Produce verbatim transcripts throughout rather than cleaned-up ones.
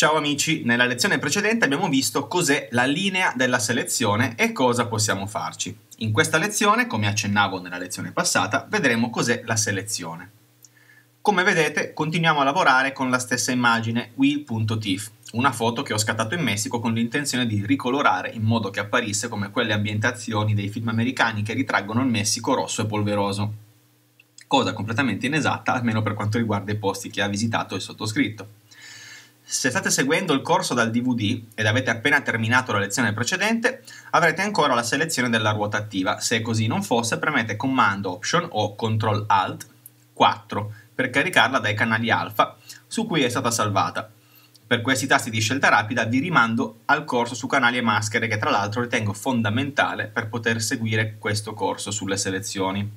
Ciao amici, nella lezione precedente abbiamo visto cos'è la linea della selezione e cosa possiamo farci. In questa lezione, come accennavo nella lezione passata, vedremo cos'è la selezione. Come vedete, continuiamo a lavorare con la stessa immagine wheel.tif, una foto che ho scattato in Messico con l'intenzione di ricolorare in modo che apparisse come quelle ambientazioni dei film americani che ritraggono il Messico rosso e polveroso. Cosa completamente inesatta, almeno per quanto riguarda i posti che ha visitato il sottoscritto. Se state seguendo il corso dal D V D ed avete appena terminato la lezione precedente, avrete ancora la selezione della ruota attiva. Se così non fosse, premete Command Option o Control Alt quattro per caricarla dai canali alfa su cui è stata salvata. Per questi tasti di scelta rapida vi rimando al corso su canali e maschere che tra l'altro ritengo fondamentale per poter seguire questo corso sulle selezioni.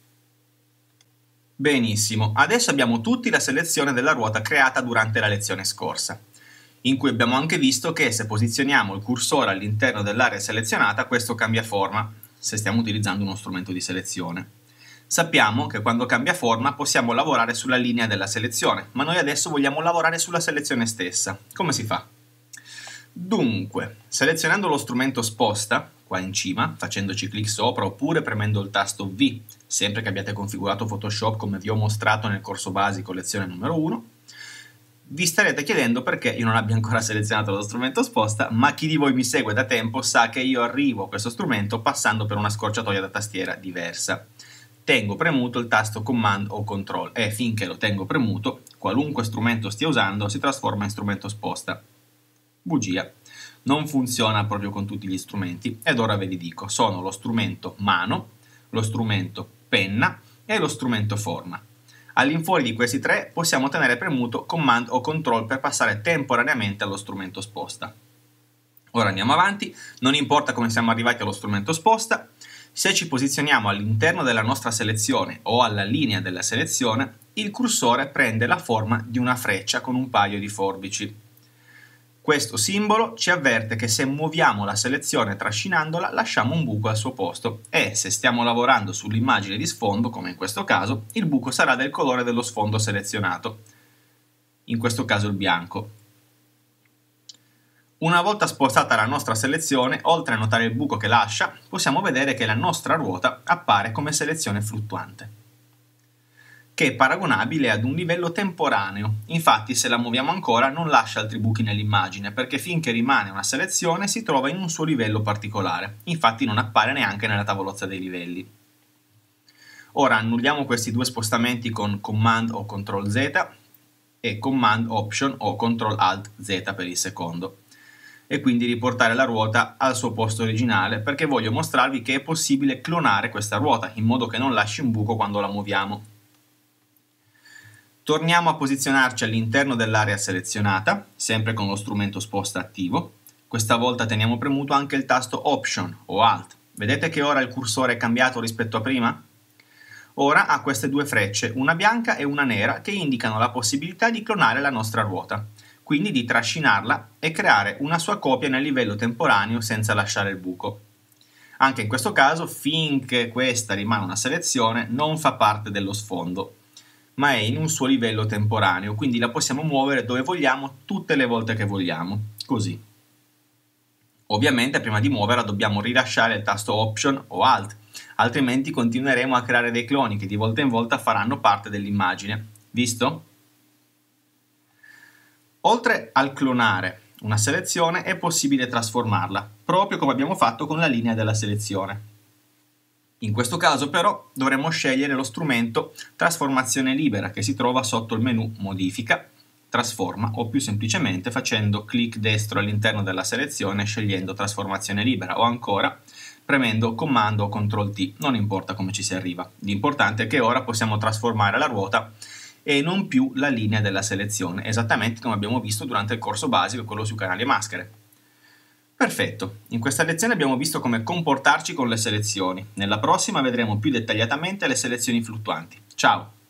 Benissimo, adesso abbiamo tutti la selezione della ruota creata durante la lezione scorsa, in cui abbiamo anche visto che se posizioniamo il cursore all'interno dell'area selezionata questo cambia forma, se stiamo utilizzando uno strumento di selezione. Sappiamo che quando cambia forma possiamo lavorare sulla linea della selezione, ma noi adesso vogliamo lavorare sulla selezione stessa. Come si fa? Dunque, selezionando lo strumento sposta, qua in cima, facendoci clic sopra oppure premendo il tasto V, sempre che abbiate configurato Photoshop come vi ho mostrato nel corso basico lezione numero uno, vi starete chiedendo perché io non abbia ancora selezionato lo strumento sposta, ma chi di voi mi segue da tempo sa che io arrivo a questo strumento passando per una scorciatoia da tastiera diversa. Tengo premuto il tasto Command o Control e finché lo tengo premuto, qualunque strumento stia usando si trasforma in strumento sposta. Bugia. Non funziona proprio con tutti gli strumenti ed ora ve li dico. Sono lo strumento mano, lo strumento penna e lo strumento forma. All'infuori di questi tre possiamo tenere premuto Command o Control per passare temporaneamente allo strumento sposta. Ora andiamo avanti, non importa come siamo arrivati allo strumento sposta, se ci posizioniamo all'interno della nostra selezione o alla linea della selezione, il cursore prende la forma di una freccia con un paio di forbici. Questo simbolo ci avverte che se muoviamo la selezione trascinandola lasciamo un buco al suo posto e se stiamo lavorando sull'immagine di sfondo, come in questo caso, il buco sarà del colore dello sfondo selezionato, in questo caso il bianco. Una volta spostata la nostra selezione, oltre a notare il buco che lascia, possiamo vedere che la nostra ruota appare come selezione fluttuante, che è paragonabile ad un livello temporaneo. Infatti se la muoviamo ancora non lascia altri buchi nell'immagine, perché finché rimane una selezione si trova in un suo livello particolare, infatti non appare neanche nella tavolozza dei livelli. Ora annulliamo questi due spostamenti con Command o Control Z e Command Option o Control Alt Z per il secondo, e quindi riportare la ruota al suo posto originale, perché voglio mostrarvi che è possibile clonare questa ruota, in modo che non lasci un buco quando la muoviamo. Torniamo a posizionarci all'interno dell'area selezionata, sempre con lo strumento sposta attivo. Questa volta teniamo premuto anche il tasto Option o Alt. Vedete che ora il cursore è cambiato rispetto a prima? Ora ha queste due frecce, una bianca e una nera, che indicano la possibilità di clonare la nostra ruota, quindi di trascinarla e creare una sua copia nel livello temporaneo senza lasciare il buco. Anche in questo caso, finché questa rimane una selezione, non fa parte dello sfondo, ma è in un suo livello temporaneo, quindi la possiamo muovere dove vogliamo tutte le volte che vogliamo, così. Ovviamente prima di muoverla dobbiamo rilasciare il tasto Option o Alt, altrimenti continueremo a creare dei cloni che di volta in volta faranno parte dell'immagine. Visto? Oltre al clonare una selezione è possibile trasformarla, proprio come abbiamo fatto con la linea della selezione. In questo caso però dovremo scegliere lo strumento Trasformazione libera che si trova sotto il menu Modifica, Trasforma o più semplicemente facendo clic destro all'interno della selezione scegliendo Trasformazione libera o ancora premendo Comando o Control T, non importa come ci si arriva. L'importante è che ora possiamo trasformare la ruota e non più la linea della selezione, esattamente come abbiamo visto durante il corso basico, quello su canali e maschere. Perfetto, in questa lezione abbiamo visto come comportarci con le selezioni. Nella prossima vedremo più dettagliatamente le selezioni fluttuanti. Ciao!